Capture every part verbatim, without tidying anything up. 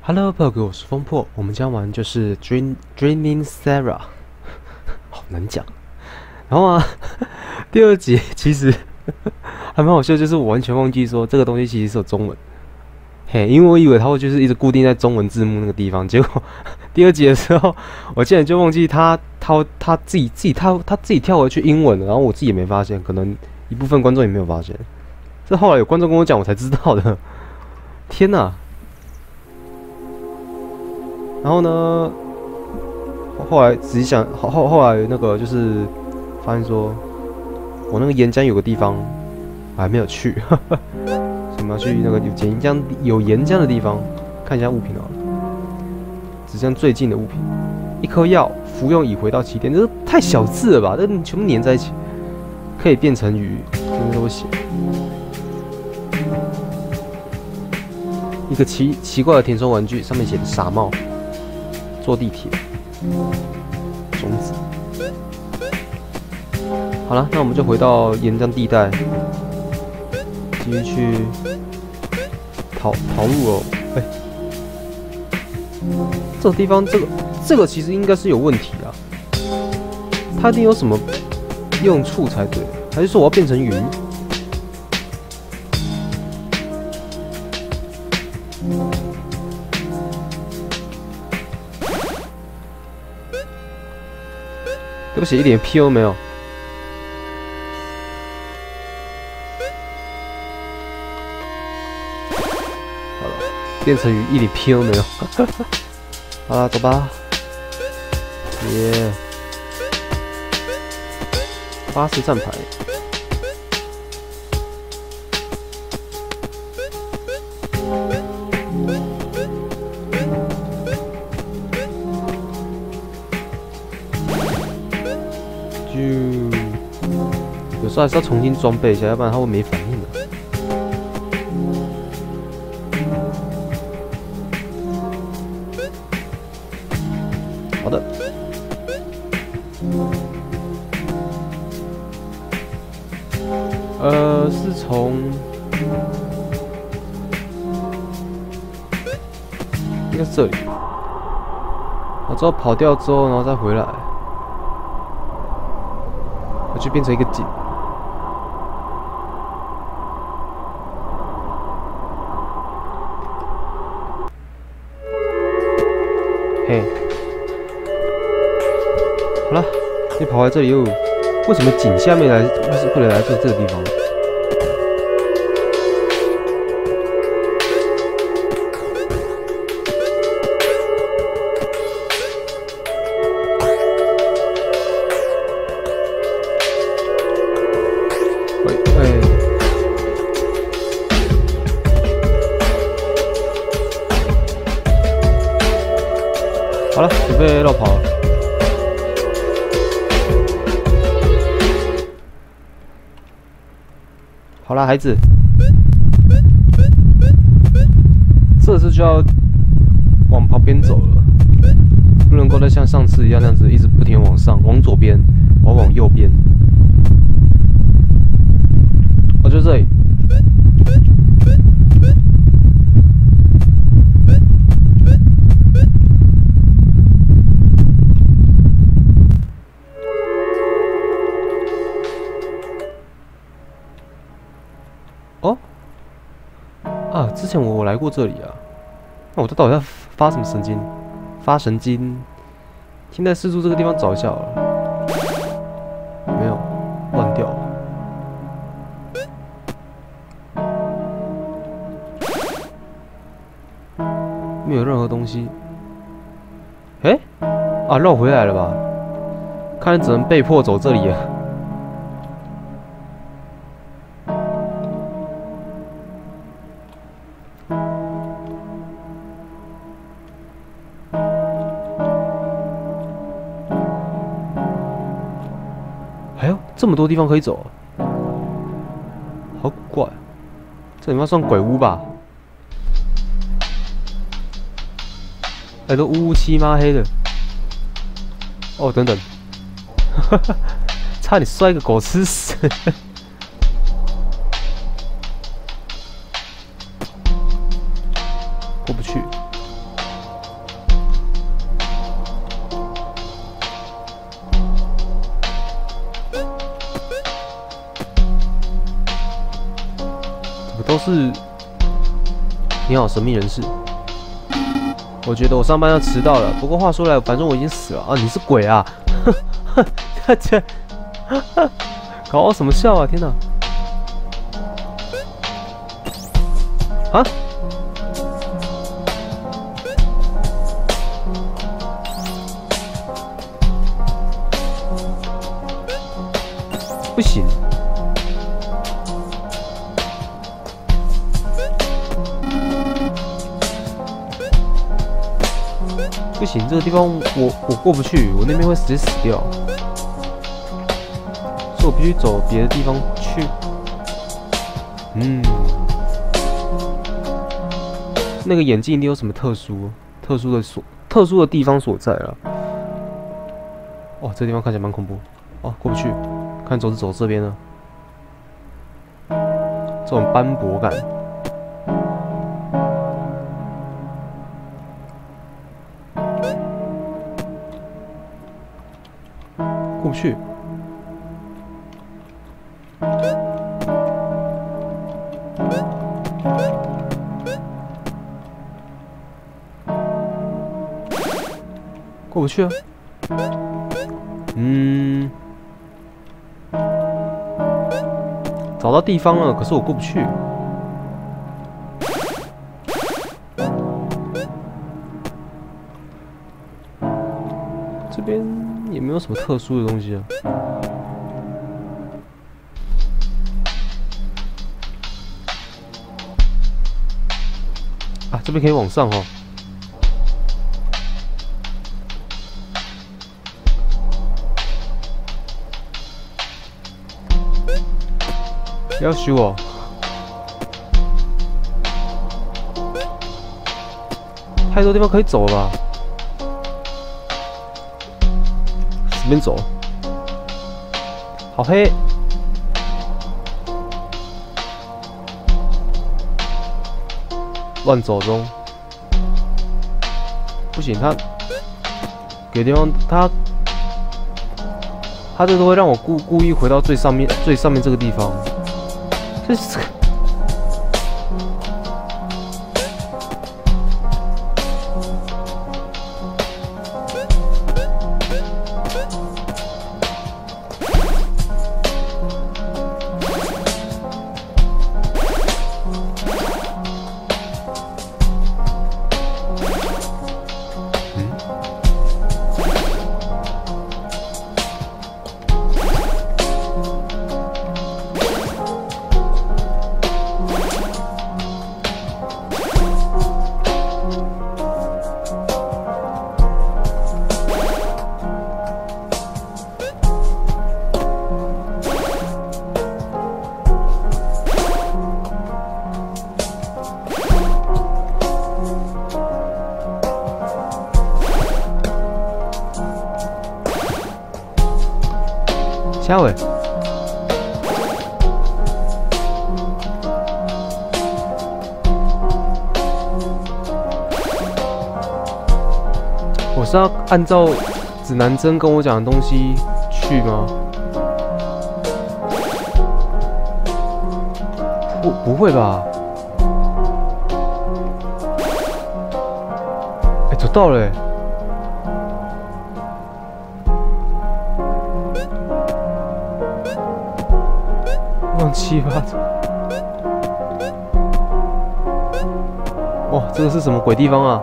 Hello， 朋友哥，我是风破。我们将玩就是 Dream Dreaming Sarah， 好难讲。然后啊，第二集其实还蛮好笑，就是我完全忘记说这个东西其实是有中文。嘿，因为我以为它会就是一直固定在中文字幕那个地方，结果第二集的时候，我竟然就忘记它它它自己自己它它自己跳回去英文了，然后我自己也没发现，可能一部分观众也没有发现。这后来有观众跟我讲，我才知道的。天哪！然后呢，后来仔细想，后后后来那个就是发现说，我那个岩浆有个地方我还没有去，所以我们要去那个有岩浆有岩浆的地方看一下物品好了。指向最近的物品，一颗药，服用已回到起点。这太小字了吧？这全部粘在一起，可以变成鱼，这边都会写。一个奇奇怪的填充玩具，上面写的傻帽。坐地铁，种子。好了，那我们就回到岩浆地带，继续去逃逃路哦。哎、欸，这个地方，这个这个其实应该是有问题啊。它一定有什么用处才对，还是说我要变成鱼？对不起，一点屁都没有。好了，变成鱼一点屁都没有。好了，走吧。耶、yeah ，巴士站牌。有时候还是要重新装备一下，要不然它会没反应的。好的。呃，是从应该是这里，然后之后跑掉之后，然后再回来，它就变成一个井。嘿，好了，你跑来这里又为什么井下面来是会来做这个地方？喂喂。好了，准备绕跑了。好了，孩子，这次就要往旁边走了，不能够再像上次一样那样子一直不停往上，往左边，我往右边。我就这里。哦，啊，之前我我来过这里啊，那我这到底要发什么神经？发神经？现在四处这个地方找一下好了，没有，乱掉了。没有任何东西。哎、欸，啊，绕回来了吧？看来只能被迫走这里了。还有这么多地方可以走，好怪！这地方算鬼屋吧？哎、欸，都乌漆嘛黑的。哦，等等，差点摔个狗吃屎！过不去。 是。你好，神秘人士。我觉得我上班要迟到了。不过话说来，反正我已经死了啊！你是鬼啊！呵这搞我什么笑啊！天哪！啊！不行。 不行，这个地方我我过不去，我那边会直接死掉，所以我必须走别的地方去。嗯，那个眼镜一定有什么特殊、特殊的所、特殊的地方所在啊！哦，这个地方看起来蛮恐怖。哦，过不去，看走是走这边了，这种斑驳感。 过不去，过不去啊！嗯，找到地方了，可是我过不去。这边。 也没有什么特殊的东西啊。啊，这边可以往上哦。不要许我。太多地方可以走了吧？ 这边走，好黑，乱走中，不行，他给地方他他这都会让我故故意回到最上面最上面这个地方，这是。 下尾，我是要按照指南针跟我讲的东西去吗？不，不会吧？哎、欸，走到了、欸。 乱七八糟！哇，这个是什么鬼地方啊？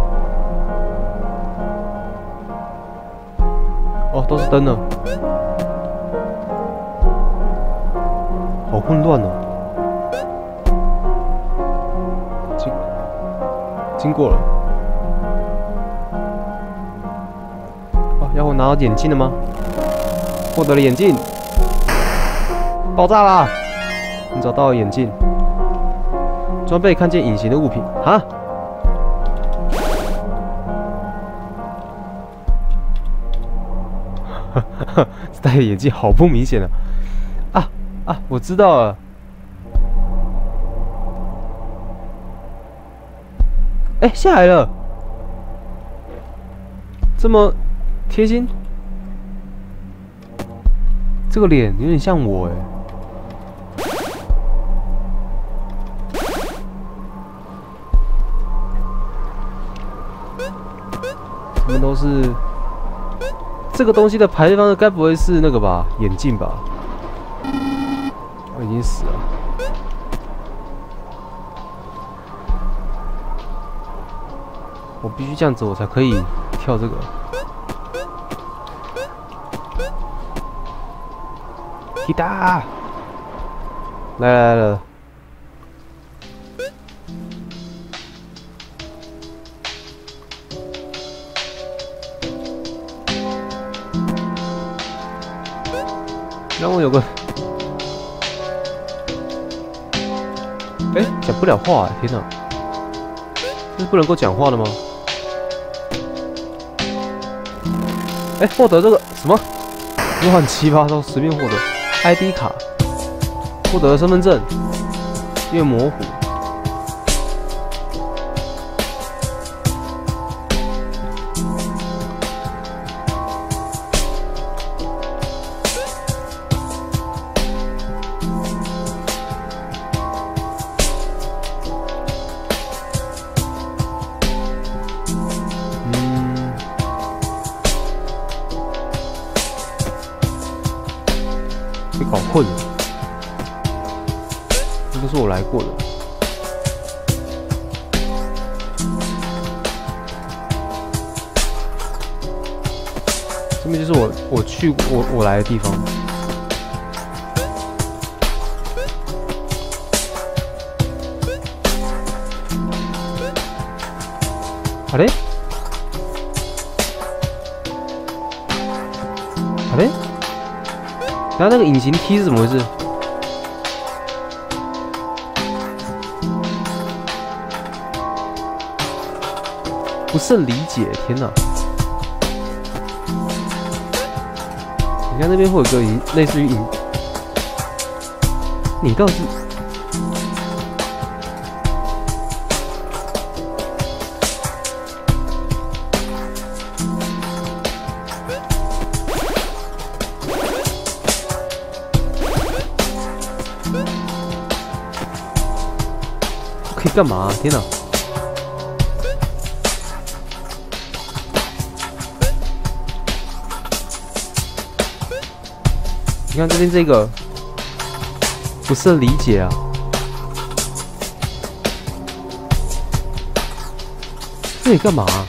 哦，都是灯呢，好混乱哦。经经过了。啊，要我拿到眼镜了吗？获得了眼镜。 爆炸啦！你找到了眼镜，装备看见隐形的物品啊！戴眼镜好不明显啊！啊啊！我知道了。哎、欸，下来了，这么贴心，这个脸有点像我哎。 他们都是这个东西的排列方式，该不会是那个吧？眼镜吧？我已经死了。我必须这样子，我才可以跳这个。踢打！来来来了。 让我有个，哎、欸，讲不了话、欸，天哪！这是不能够讲话的吗？哎、欸，获得这个什么乱七八糟，随便获得 I D 卡，获得身份证，越模糊。 被搞混了，这个是我来过的。这边就是我我去我我来的地方。啊嘞？啊嘞？ 然后那个隐形梯是怎么回事？不甚理解，天哪！你看那边会有个隐，类似于隐，你倒是。 可以干嘛、啊？天哪！你看这边这个，不是很理解啊。这里干嘛、啊？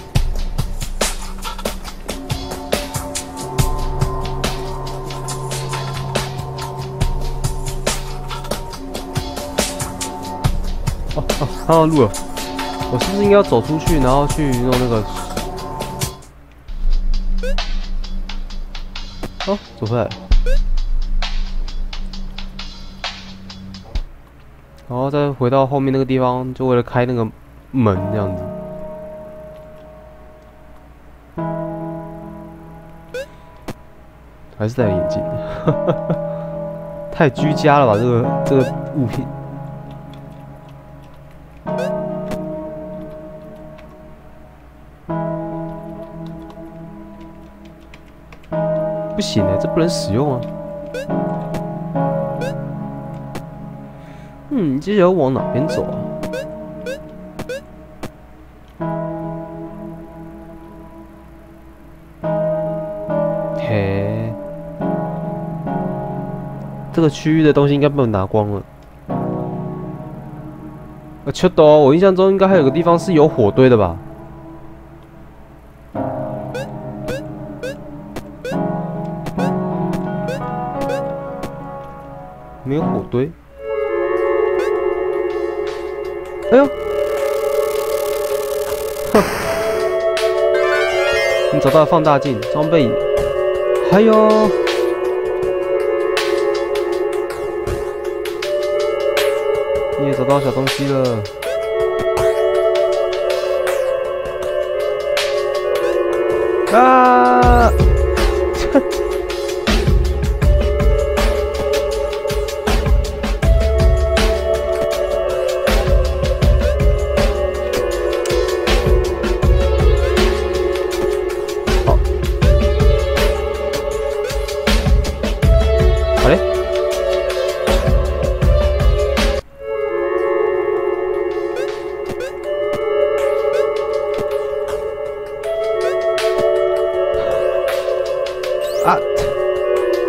哦哦，看到路了。我是不是应该要走出去，然后去弄那个？哦，走回来。然后再回到后面那个地方，就为了开那个门这样子。还是戴眼镜，太居家了吧？这个这个物品。 不行哎，这不能使用啊。嗯，你接下来要往哪边走啊？嘿，这个区域的东西应该被我拿光了。啊，秋斗，我印象中应该还有个地方是有火堆的吧？ 没有火堆。哎呦，哼！你找到了放大镜、装备，还有，你也找到小东西了。啊！好嘞，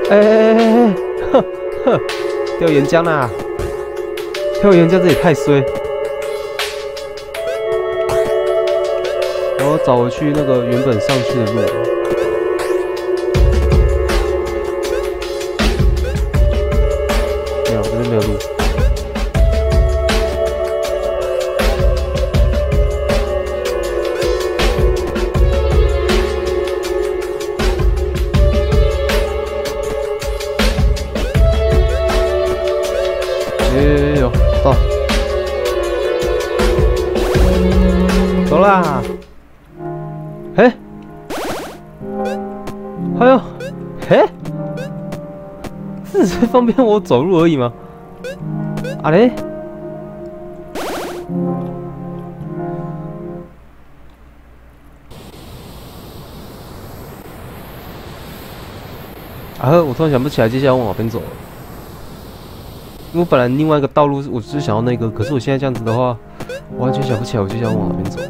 哎哎哎哎！呵呵，掉岩浆啦！掉岩浆这也太衰。我要找回去那个原本上去的路。没有，这边没有路。有有有，到，走啦！哎，哎呦，哎，这只是方便我走路而已吗？啊嘞？啊呵，我突然想不起来接下来往哪边走了。因为我本来另外一个道路，我只是想要那个，可是我现在这样子的话，我完全想不起来我接下来往哪边走。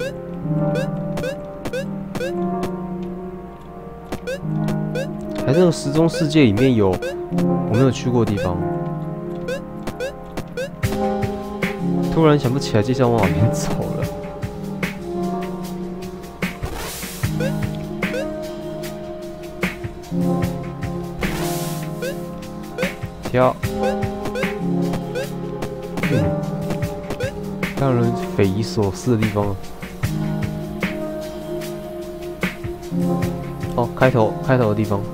还是那个时钟世界里面有我没有去过的地方，突然想不起来接下来往哪边走了。跳，嗯，让人匪夷所思的地方。哦，开头开头的地方。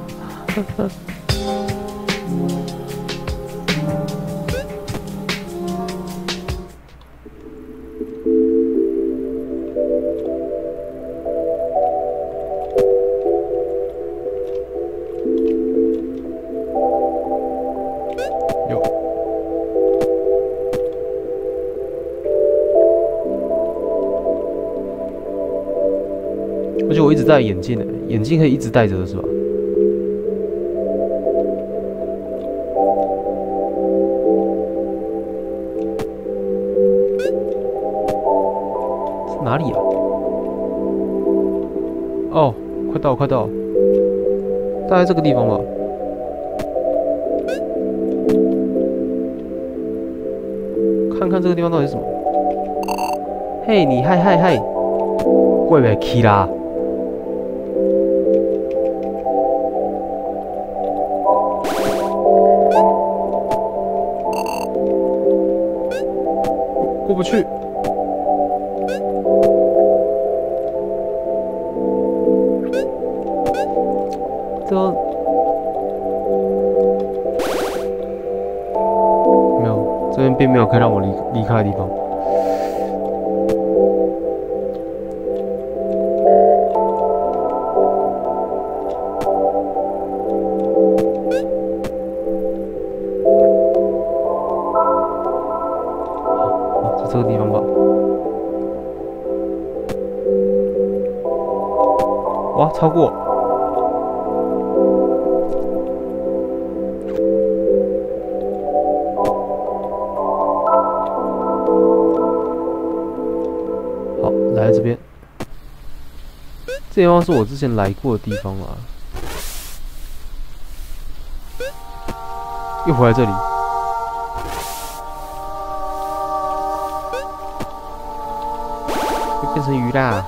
有，而且我一直戴眼镜呢，眼镜可以一直戴着的是吧？哪里啊？哦，快到，快到，大概这个地方吧。看看这个地方到底是什么？嘿，你嗨嗨嗨，过不去啦！过不去。这没有，这边并没有可以让我离离开的地方。好，就这个地方吧。哇，超过！好，来这边，这地方是我之前来过的地方啊。又回来这里，又变成鱼啦。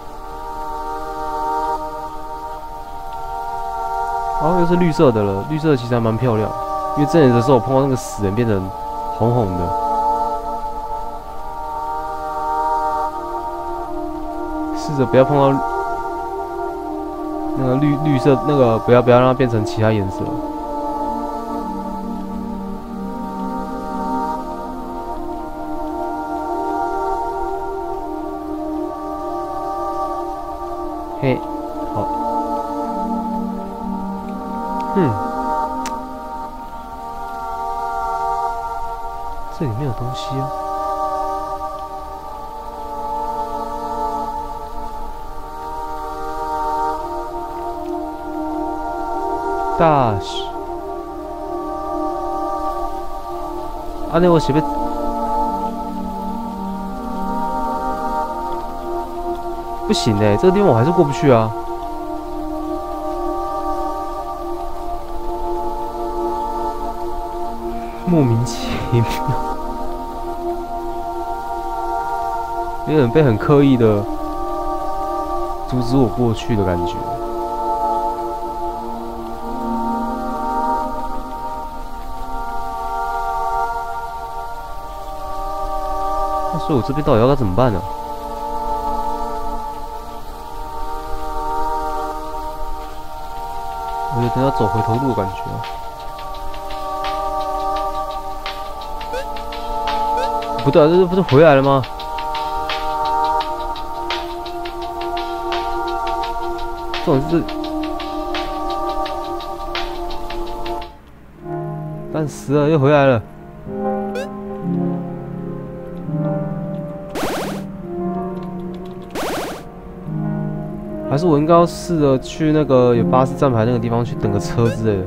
哦，又是绿色的了，绿色的其实还蛮漂亮，因为之前的时候我碰到那个死人变成红红的。试着不要碰到那个绿绿色，那个不要不要让它变成其他颜色。嘿，好，嗯，这里面有东西啊。Dash， 啊，那我是不是？不行哎、欸，这个地方我还是过不去啊。 莫名其妙，有点被很刻意的阻止我过去的感觉。那所以我这边到底要该怎么办呢？我有点要走回头路的感觉啊。 不对啊，这不是回来了吗？这种是，但死了又回来了。还是我应该要试着去那个有巴士站牌那个地方去等个车之类的。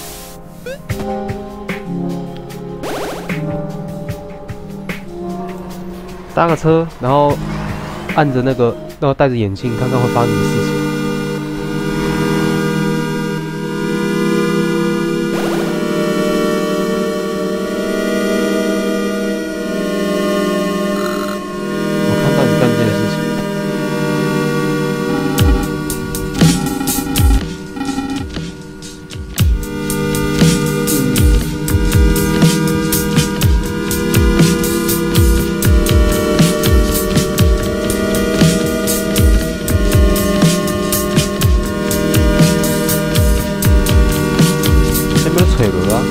搭个车，然后按着那个，然后戴着眼镜，看看会发生什么事情。我看到你干这件事情。扯了啊！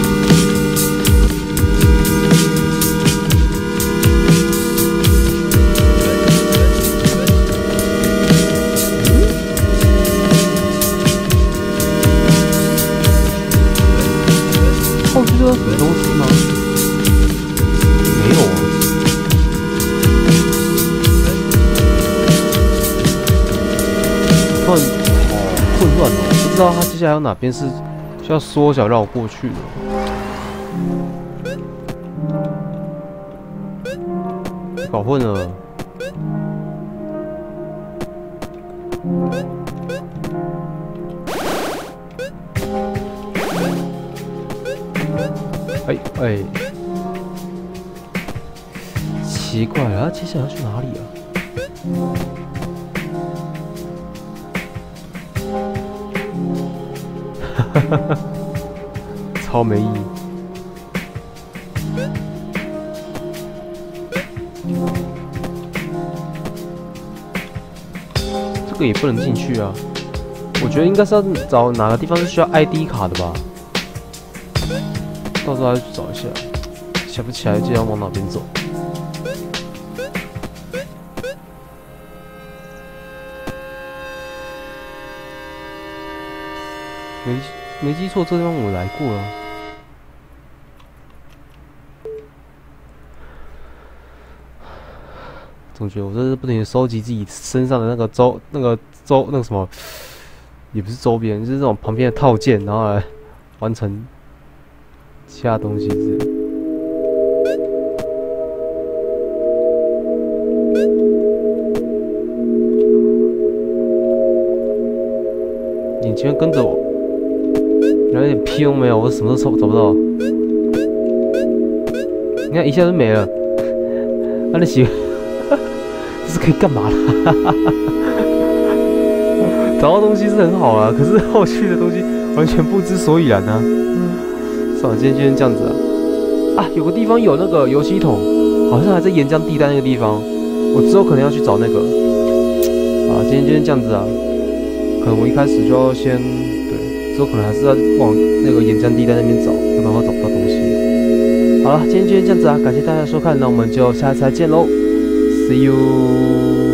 后续有什么东西吗？没有啊。突然好混乱哦，不知道它接下来有哪边是。 需要缩小让我过去的，搞混了。哎哎，奇怪了，接下来要去哪里啊？ 哈哈，超没意义。这个也不能进去啊！我觉得应该是要找哪个地方是需要 I D 卡的吧？到时候还去找一下，想不起来就要往哪边走。没。 没记错，这地方我来过了。总觉得我这是不停的收集自己身上的那个周、那个周、那个什么，也不是周边，就是这种旁边的套件，然后来完成其他东西之类的。你居然跟着我！ 有点屁用没有，我什么都找找不到。你看一下就没了，那你洗，这是可以干嘛的？找到东西是很好啊，可是后续的东西完全不知所以然啊。算了，今天就先这样子啊。啊，有个地方有那个油漆桶，好像还在岩浆地带那个地方，我之后可能要去找那个。啊，今天就先这样子啊。可能我一开始就要先。 之后可能还是要往那个岩浆地带那边找，要不然会找不到东西。好了，今天就先这样子啊，感谢大家的收看，那我们就下次再见喽 ，See you。